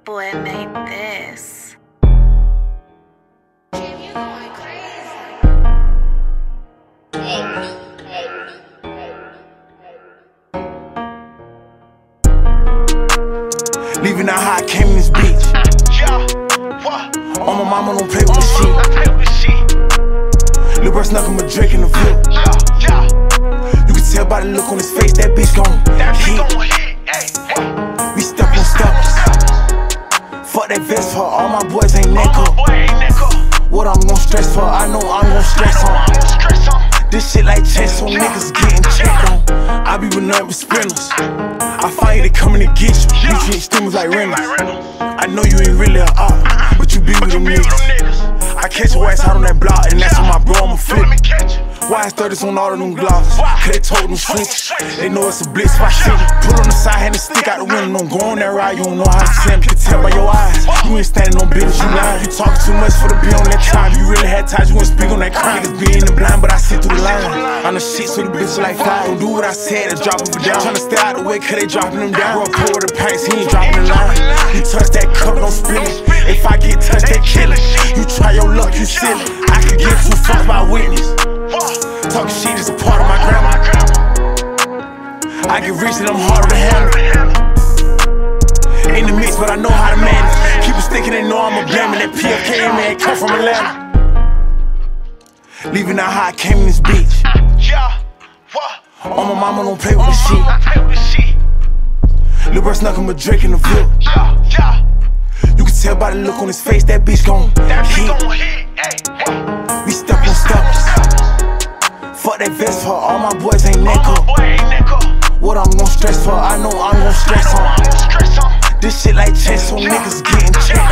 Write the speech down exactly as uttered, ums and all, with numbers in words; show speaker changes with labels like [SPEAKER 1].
[SPEAKER 1] boy made this.
[SPEAKER 2] Leaving out how I came in this bitch. On my mama, don't play with this shit. Lil' bro snuck him a drink in the view. You can tell by the look on his face, that bitch gon' hit. We step on steppers. Fuck that vest for all my boys ain't neck up. What I'm gon' stress for, I know I'm gon' stress on. This shit like chess, so niggas getting checked on. I be with nothing but spinners. I find you, they coming to get you. You treat students like rentals. I know you ain't really a op, but you be with them niggas. I catch your ass out on that block, and that's on my bro, I'ma flip. Why is thirties on all of them glosses? Cause they told them switch. They know it's a blitz if I see it. Put on the side, hand and stick out the window. Don't go on that ride, you don't know how to send. You can tell by your eyes, you ain't standing on business, you lying. You talk too much for to be on that time. You really had ties, you wouldn't speak on that crime. Niggas be in the blind, but I see through the line. I'm the shit, so the bitch like fly. Don't do what I said, they drop them down. Tryna stay out the way, cause they dropping them down. Bro, pour with the pints, he ain't dropping the line. You touch that cup, don't spill it. If I get touched, they kill it. You try your luck, you silly. I could get too fucked by witness. Talking shit is a part of my grandma. I get rich and I'm harder to handle. In the mix, but I know how to manage. Keep it sticking, they know I'm a blame. And that P F K man come from Atlanta. Leaving out how I came in this bitch. On my mama, don't play with this shit. Lil' bro snuck him a drink in the view. You can tell by the look on his face, that bitch gon' hit. We step on steppers. Fuck that vest for all my boys ain't neck up. What I'm gon' stress for, I know I'm gon' stress on. This shit like chess, so niggas getting checked.